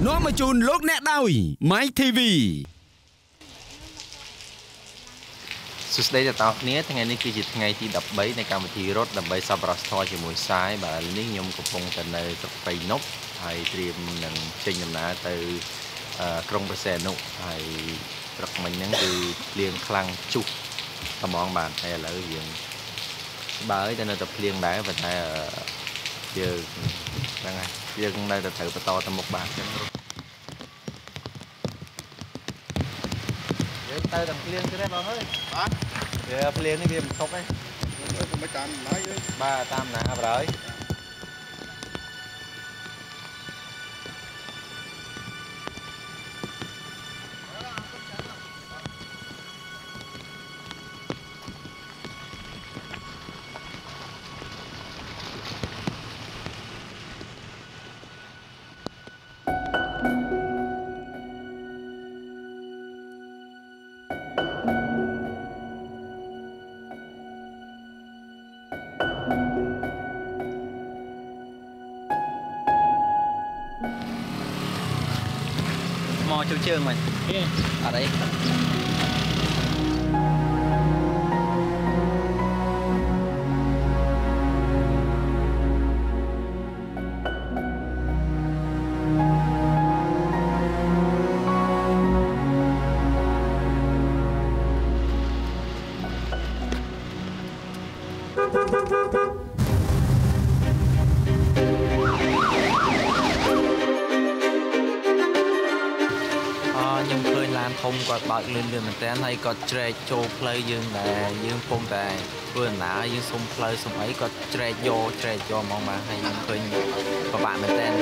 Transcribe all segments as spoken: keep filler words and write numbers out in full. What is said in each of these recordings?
น้อมาจูนโลกแน่ดาวไม้ทีวีสุดท้ายจะตอบนี้ทั้งไงนี่คือจิตทั้งไงที่ดับใบในการบันทีรถดับใบซับรัสทอจมูกซ้ายแบบนี้ยมกับพงกันในตกไปนกไอเตรียมหนังเชิงยำนาtừกรงประเสนุไอตกมันยังคือเลี้ยงคลังจุกตะมองบานไออะไรอย่างbà ấy cho nên tập liên đá và tại giờ đang ngày giờ cũng đây là thử và to tầm một bàn cho nó để tay tầm liên cho đấy bà ơi giờ liên cái gì mình không ấy ba tam nè bà ơi mò châu trương mày ở đây nhưng khơi lan thông qua bạc lên đường mình té này có tre châu play dương là dương phong tài vừa nã dương sông play sông ấy có tre vô tre cho mong mà hay dương khơi và bạn mình tên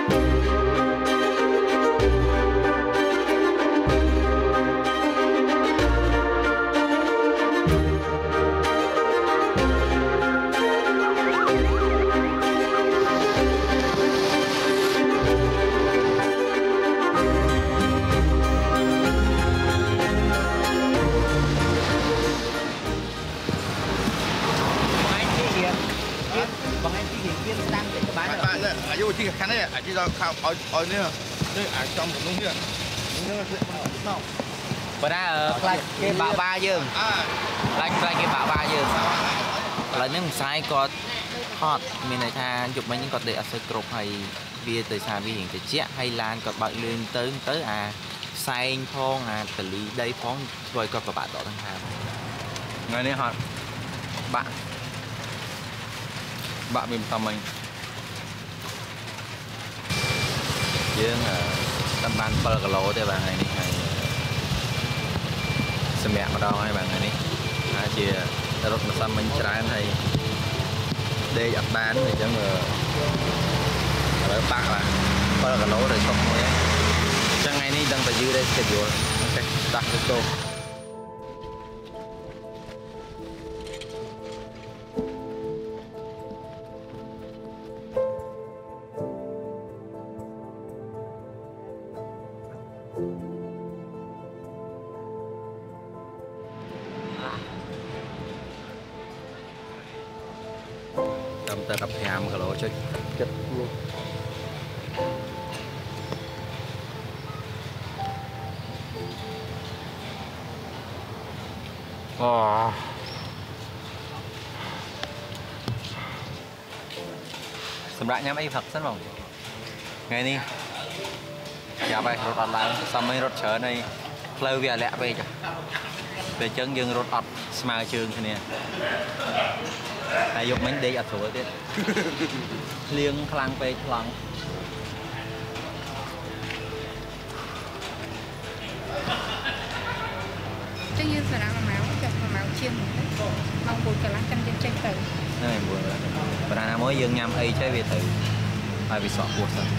อายุที่แค่นี้อาที่เราข้าวเอาเอาเนี่ยนี่อาจอมผมตรงนี้นี่ก็คือมันนอกบาร์ใครเก็บบ่าบ้าเยอะใครใครเก็บบ่าบ้าเยอะแล้วนี่มันใช้ก็ทอดมีในทางจุดมันยังก็เดือดใส่กรบให้เบียร์เตยชาเบียร์อย่างเจี๊ยให้ลานก็บะเลื่อนเติมเตยอ่ะใส่พองอ่ะตะลีได้พองช่วยก็กระบะต่อทั้งทางไงนี่ฮะบะบะมีทำไม dương tâm ban per cái lỗ để bạn này này xem mẹ ở đâu hay bạn này đi hai chia rất là xăm mình trái này đây giặt bán thì cho người ở bạc là per cái lỗ rồi xong rồi chẳng ngày đi đang phải dư đây schedule ok đặt cái tô tầm ta đập hàm cái lỗ cho chất luôn wow sầm rạ nhắm ấy thật rất mỏng ngày đi dạ vậy rốt ọt lại xong mấy rốt chở này lâu về lẹ về cho về chân dương rốt ọt smile trường thế nè ai dùng bánh để ở thủ thế liêng khlang về khlang chứ như là làm máu chặt máu chiên mong buồn cả lắm canh trên tranh tử này buồn và là mới dương nhâm ấy chơi về tử ai bị sọ buộc rồi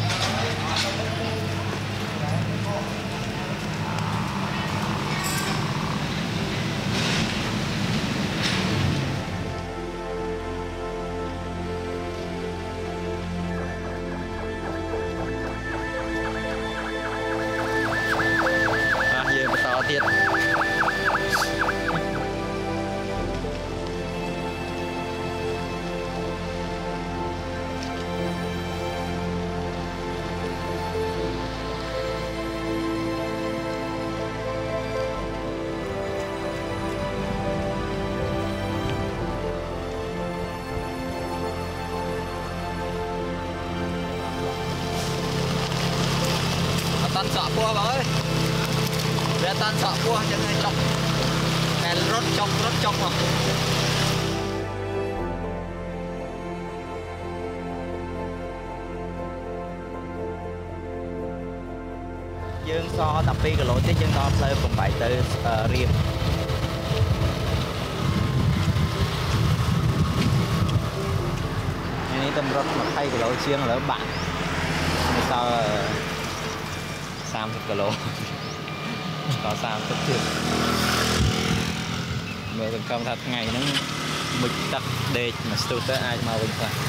tiết ตันสะบัวบ่เอ้ยเรือตันสะบัวจังไงจบแต่รถจบรถจบอ่ะយើងសដប់ពីរគីឡូទៀតយើងដល់ផ្លូវ8ទៅរៀមនេះតម្រុត20គីឡូជាងឥឡូវបាក់នៅសល់30គីឡូដល់30ទៀតមើលសង្ឃឹមថាថ្ងៃហ្នឹងមុជទឹកដេកមកស្ទុះទៅអាចមកវិញខ្លះ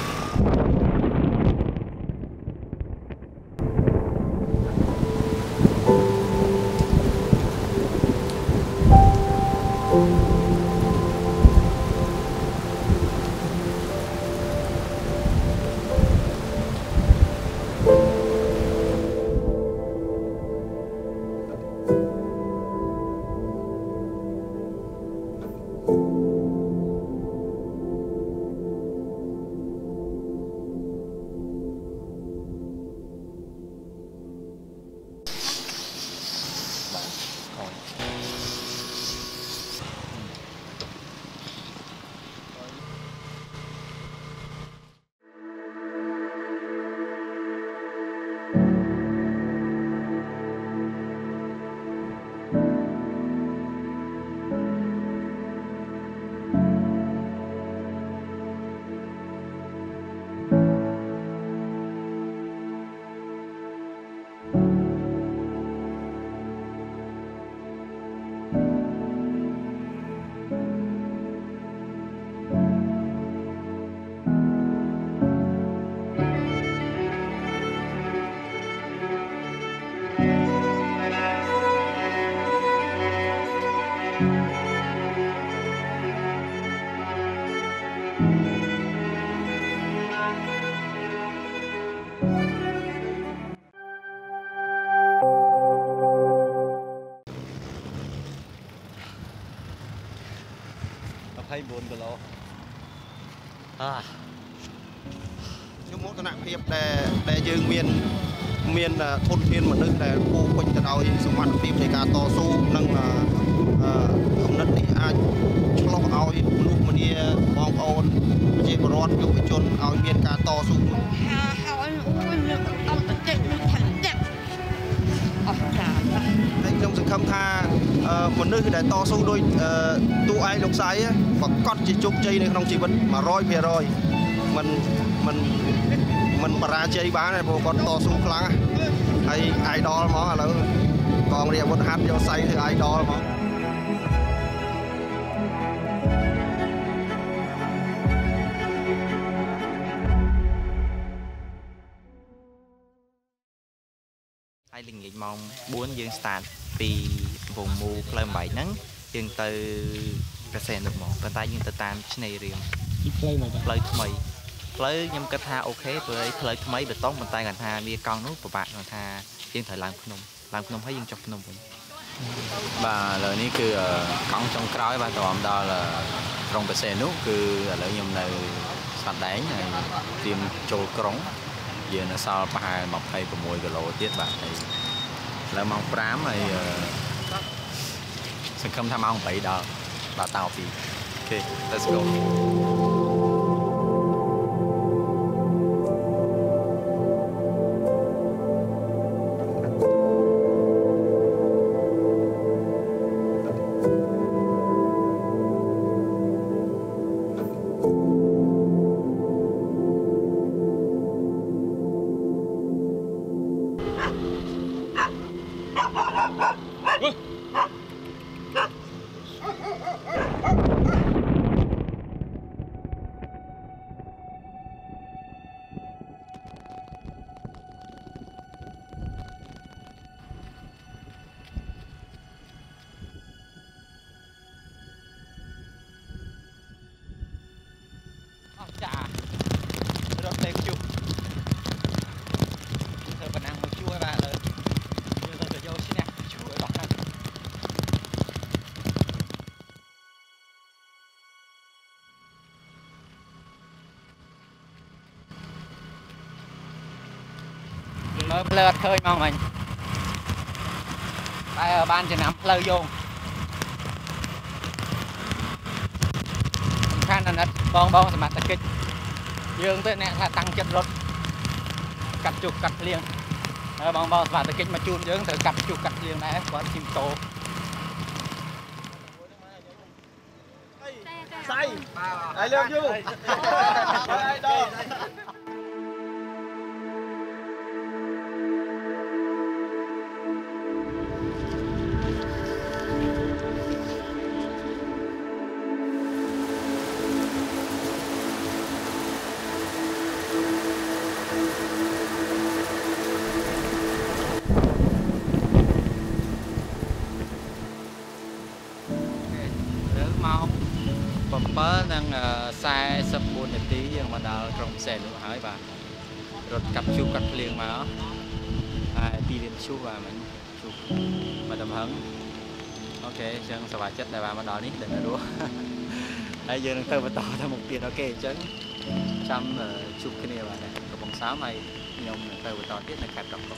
24គីឡូអ่าខ្ញុំមកតំណភាពដែលដែលយើងមានមានធនធានមនុស្សដែលពោពេញទៅដោយសមត្ថភាពនៃការតស៊ូនិងគំនិតនេះអាចឆ្លុះឲ្យមនុស្សម្នាបងប្អូនប្រជាពលរដ្ឋយុវជនឲ្យមានការតស៊ូមួយហើយខ្ញុំសង្ឃឹមថាមនុស្សដែលតស៊ូដោយតួឯងលោកស្រីប្រកាសជាជោគជ័យនៅក្នុងជីវិត một trăm phần trăm មិនមិនមិនបរាជ័យបានទេព្រោះគាត់តស៊ូខ្លាំងហើយ idol ហ្មងឥឡូវកងរាជអាវុធហត្ថយកស្រីធ្វើ idol ហ្មងហើយល្ងាចម៉ោង4យើង start ពីកំពង់មូផ្លូវ8ហ្នឹងយើងទៅកសែនទៅមកប៉ុន្តែយើងទៅតាមឆ្នេររៀមផ្លូវមកផ្លូវថ្មីផ្លូវខ្ញុំគិតថាអូខេព្រោះផ្លូវថ្មីបេតុងប៉ុន្តែគាត់ថាវាកង់នោះពិបាកគាត់ថាយើងត្រូវឡើងភ្នំឡើងភ្នំហើយយើងចុះភ្នំវិញបាទឥឡូវនេះគឺកង់ចុងក្រោយបាទត្រឡប់ដល់ក្រុងបេសេននោះគឺឥឡូវខ្ញុំនៅស្វាត់ដែងហើយត្រៀមចូលក្រុងយើងនៅសល់ប្រហែល26គីឡូទៀតបាទហើយឥឡូវម៉ោង5ហើយសង្ឃឹមថាម៉ោង8ដល់ដល់តោពីអូខេ let's go ចារត់តែជុំធ្វើបណ្ណាំមកជួយបាទលើយើងទៅយកឈ្នះជួយដល់ខាងមើលផ្លើអត់ឃើញមកមិញ ở ban cho nắm lơ vô khăn là bong bong mặt kịch dương tới nè là tăng chất rốt cắt chụp cắt liền bong bong mặt kịch mà chun dương từ cắt chụp cắt liền này quá chim tổ say I love you នឹងខ្សែសិបបួននាទីយើងមកដល់ក្រុងផ្សេងនោះហើយបាទរត់កាប់ជូបកាត់ភ្លៀងមកហើយពីរៀនឈូបាទមិញជូបមកដំហឹងអូខេអញ្ចឹងសប្បាយចិត្តដែលបានមកដល់នេះដល់រស់ហើយយើងនឹងទៅបន្តទៅមុខទៀតអូខេអញ្ចឹងចាំជួបគ្នាបាទកំពង់សោមហើយខ្ញុំនឹងទៅបន្តទៀតនៅខេត្តកោះកុង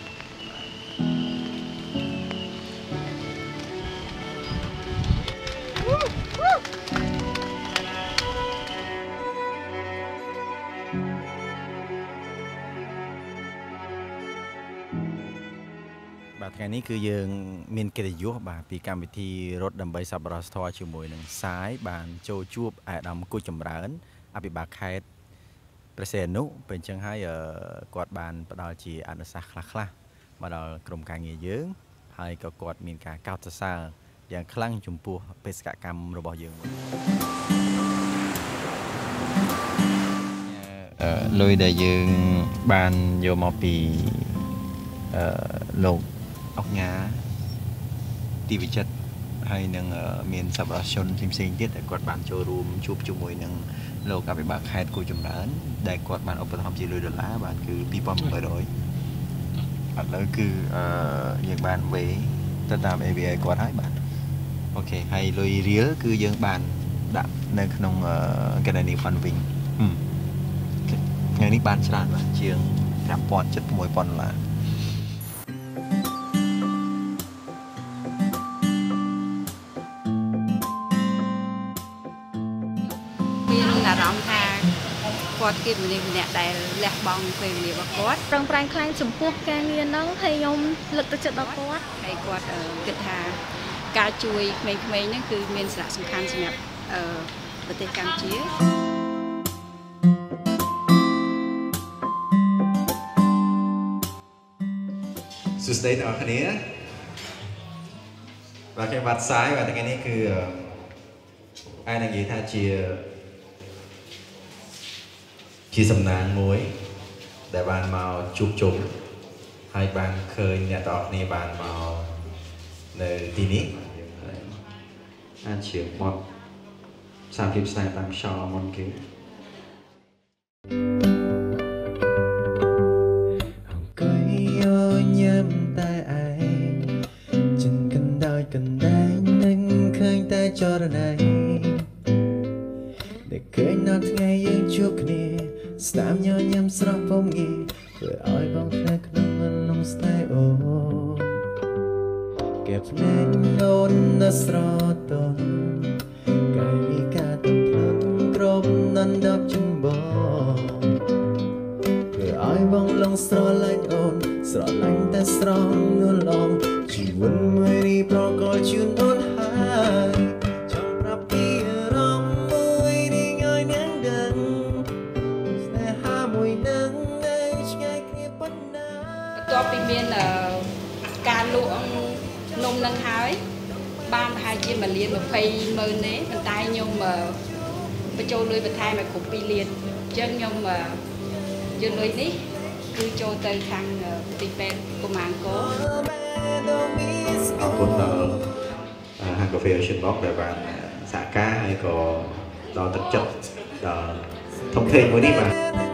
បាទថ្ងៃនេះគឺយើងមានកិត្តិយសបាទពីកម្មវិធីរត់ដើម្បីសប្បុរសធម៌ជាមួយនឹងសាយបានចូលជួបអាដាមគូចម្រើនអភិបាលខេត្តព្រះសីហនុពេលអញ្ចឹងហើយគាត់បានផ្ដល់ជាអនុសាសន៍ខ្លះៗមកដល់ក្រុមការងារយើងហើយក៏គាត់មានការកោតសរសើរយ៉ាងខ្លាំងចំពោះបេសកកម្មរបស់យើងលុយដែលយើងបានយកមកពីអឺលោកអុកញ៉ាទីវិចិត្រហើយនឹងមានសប្បុរសជនផ្សេងៗទៀតដែលគាត់បានចូលរួមជួបជាមួយនឹងលោកអភិបាលខេត្តគូចម្រើនដែលគាត់បានឧបត្ថម្ភជាលុយដុល្លារបាទគឺពីរពាន់ប្រាំបីរយឥឡូវគឺអឺយើងបានវេទៅតាម A V A គាត់ហើយបាទអូខេហើយលុយរៀលគឺយើងបានដាក់នៅក្នុងកណនី fund វិញថ្ងៃនេះបានច្រើនបាទជាងប្រាំពាន់ជិតប្រាំមួយពាន់ដុល្លារអារម្មណ៍ថាគាត់គិតមនុស្សម្នាក់ដែលលះបង់ពេលវេលារបស់គាត់ប្រឹងប្រែងខ្លាំងចំពោះការងារហ្នឹងហើយខ្ញុំលើកទឹកចិត្តដល់គាត់ហើយគាត់គិតថាការជួយក្មេងៗហ្នឹងគឺមានសារៈសំខាន់សម្រាប់ប្រទេសកម្ពុជាសួស្តីអ្នកនរគ្នាបាទខ្ញុំបាទសាយបាទថ្ងៃនេះគឺអាចនិយាយថាជាជាសំណាងមួយដែលបានមកជួបជុំហើយបានឃើញអ្នកទាំងអស់គ្នាបានមកនៅទីនេះអាចជាបទសារភាពស្នេហ៍តាមខ្យល់មុនគេអង្គុយញ៉ាំតែឯងចិនកណ្ដោយកណ្ដែងនឹងឃើញតែចរណៃដែលឃើញនៅថ្ងៃយើងជួបគ្នាស្នាមញញឹមស្រស់ពំងាធ្វើឲ្យបងភ្នែកក្នុងមនងស្នេហ៍អូកែភ្នែកអូននៅស្រទន់កាយវិការទំភ្លត់គ្រប់នន់ដប់ជុំបងធ្វើឲ្យបងឡងស្រឡាញ់អូនស្រឡាញ់តែស្រងនួនឡងជីវិតមួយរីប្រកល់ជូនអូនហើយចង់ប្រាប់ពីអារម្មណ៍មួយរីងឲ្យនាងដឹងស្នេហាមួយនឹងនៅឆ្ងាយគ្នាប៉ុណ្ណាបន្ទាប់ពីមានការលក់នំនឹងហើយបានប្រហែលជាមួយលានម្ភៃម៉ឺនទេប៉ុន្តែខ្ញុំបញ្ចូលលុយបន្ថែមឲ្យគ្រប់ពីរលានអញ្ចឹងខ្ញុំយកលុយនេះគឺចូលទៅខាងទីពេទ្យកុមារអង្គរអរគុណដល់ហាងកាហ្វេ Ocean Box ដែលបានសហការហើយក៏ដល់ទឹកចិត្តដល់ធំធេងមួយនេះបាទ